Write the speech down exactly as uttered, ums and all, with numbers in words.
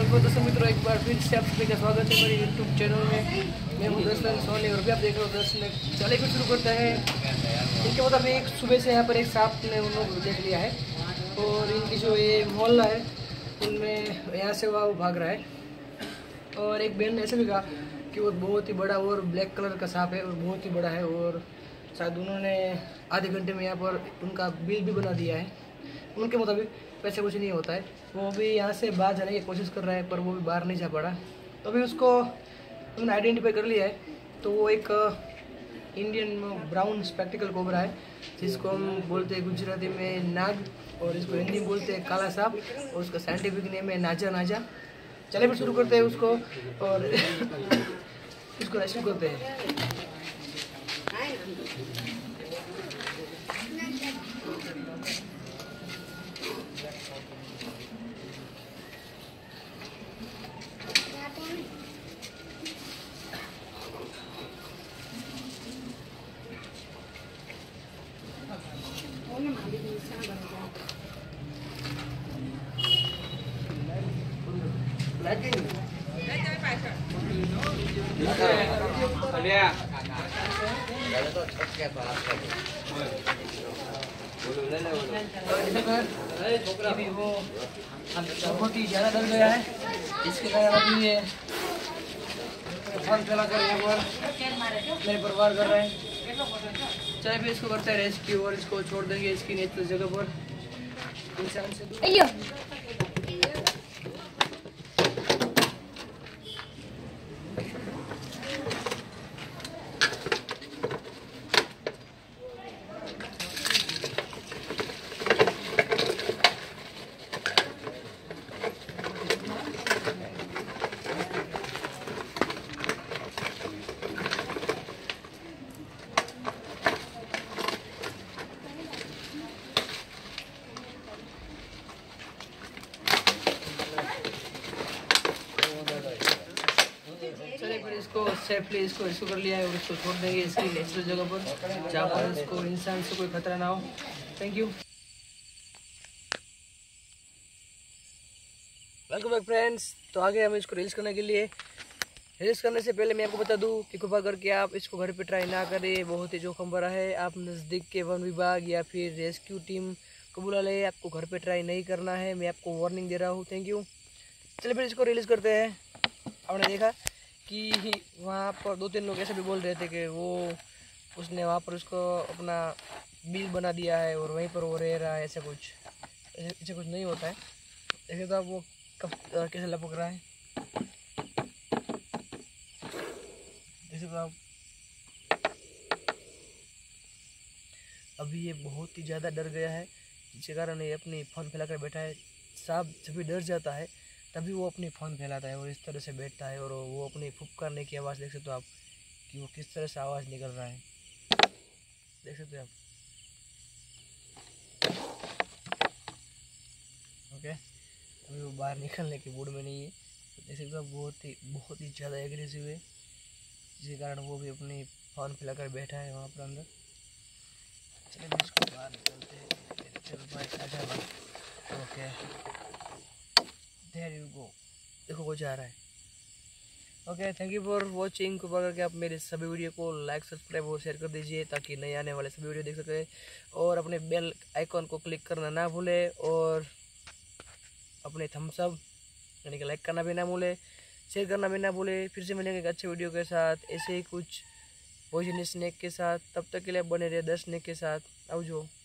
बहुत दोस्तों मित्रों, एक बार फिर से आप सभी का स्वागत है मेरे यूट्यूब चैनल में। मैं हूँ दर्शन सोनी और भी आप देख रहे हो दर्शन। चले फिर शुरू करते हैं। इनके मतलब एक सुबह से यहाँ पर एक सांप ने उन लोग देख लिया है और इनकी जो ये मोहल्ला है उनमें यहाँ से वह भाग रहा है। और एक बहन ने ऐसे भी कहा कि वो बहुत ही बड़ा और ब्लैक कलर का सांप है और बहुत ही बड़ा है और शायद उन्होंने आधे घंटे में यहाँ पर उनका बिल भी बना दिया है। उनके मुताबिक वैसे कुछ नहीं होता है। वो भी यहाँ से बाहर जाने की कोशिश कर रहा है पर वो भी बाहर नहीं जा पड़ा। तो अभी उसको उन्होंने आइडेंटिफाई कर लिया है। तो वो एक इंडियन ब्राउन स्पेक्टिकल कोबरा है जिसको हम बोलते हैं गुजराती में नाग और इसको हिंदी में बोलते हैं काला सांप और उसका साइंटिफिक नेम है नाजा नाजा। चले फिर शुरू करते हैं उसको और इसको रेस्क्यू करते हैं। अभी वो बहुत ही ज़्यादा डर गया है, इसके कारण अभी ये फोन फैला कर यहाँ पर मेरे परिवार कर रहे हैं। चलिए फिर इसको करते हैं रेस्क्यू और इसको छोड़ देंगे इसकी नेचुरल जगह पर इंसान से दूर। इसको सेफली इसको इसको कर लिया है और इसको छोड़ देंगे इसकी नेचुरल जगह पर जहाँ पर इसको इंसान से कोई खतरा ना हो। Thank you. Welcome back friends. तो आगे हम इसको रिलीज करने के लिए रिलीज करने से पहले मैं आपको बता दूं कि कृपा करके आप इसको घर पे ट्राई ना करें, बहुत ही जोखिम भरा है। आप नज़दीक के वन विभाग या फिर रेस्क्यू टीम को बुला ले, आपको घर पे ट्राई नहीं करना है। मैं आपको वार्निंग दे रहा हूँ। Thank you. चलिए फिर इसको रिलीज़ करते हैं। आपने देखा कि वहाँ पर दो तीन लोग ऐसे भी बोल रहे थे कि वो उसने वहाँ पर उसको अपना बिल बना दिया है और वहीं पर वो रह रहा है। ऐसा कुछ ऐसे कुछ नहीं होता है। देखिए तो आप वो कब कैसे लपक रहा है, जैसे तो आप अभी ये बहुत ही ज़्यादा डर गया है जिसके कारण ये अपनी फोन फैलाकर बैठा है। सांप जब भी डर जाता है तभी वो अपनी फोन फैलाता है और इस तरह से बैठता है और वो अपनी फुफकारने की आवाज़ देख सकते हो आप कि वो किस तरह से आवाज़ निकल रहा है, देख सकते हो आप। ओके, अभी वो बाहर निकलने के मूड में नहीं है। तो देख सकते हो बहुत ही बहुत ही ज़्यादा एग्रेसिव है जिसके कारण वो भी अपनी फोन फैलाकर बैठा है वहाँ पर अंदर। चलिए भी इसको बाहर निकलते हैं। चल भाई आजा भाई। ओके देयर यू गो, देखो वो जा रहा है। Okay, thank you for watching. कृपा करके आप मेरे सभी वीडियो को लाइक सब्सक्राइब और शेयर कर दीजिए ताकि नए आने वाले सभी वीडियो देख सकें और अपने बेल आइकॉन को क्लिक करना ना भूलें और अपने थम्स अप यानी कि लाइक करना भी ना भूलें, शेयर करना भी ना भूलें। फिर से मिलेंगे एक अच्छे वीडियो के साथ ऐसे ही कुछ पॉइजनस स्नेक के साथ। तब तक के लिए बने रहे दस स्नेक के साथ। आओ जो।